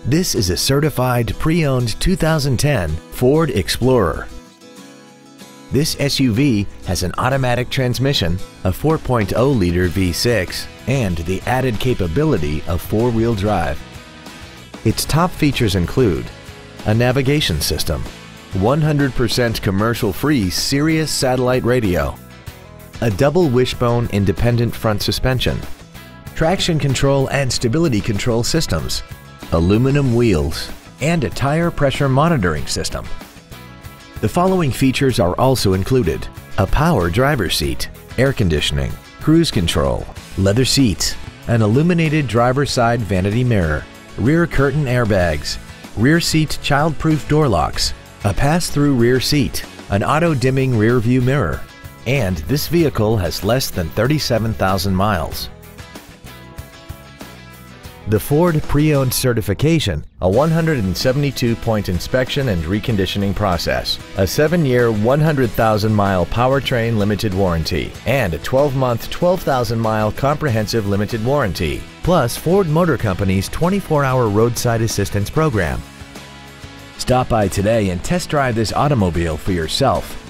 This is a certified pre-owned 2010 Ford Explorer. This SUV has an automatic transmission, a 4.0-liter V6, and the added capability of four-wheel drive. Its top features include a navigation system, 100% commercial-free Sirius satellite radio, a double wishbone independent front suspension, traction control and stability control systems, aluminum wheels, and a tire pressure monitoring system. The following features are also included: a power driver's seat, air conditioning, cruise control, leather seats, an illuminated driver's side vanity mirror, rear curtain airbags, rear seat child-proof door locks, a pass-through rear seat, an auto-dimming rear view mirror, and this vehicle has less than 37,000 miles. The Ford Pre-Owned Certification, a 172-point inspection and reconditioning process, a 7-year, 100,000-mile powertrain limited warranty, and a 12-month, 12,000-mile comprehensive limited warranty, plus Ford Motor Company's 24-hour roadside assistance program. Stop by today and test drive this automobile for yourself.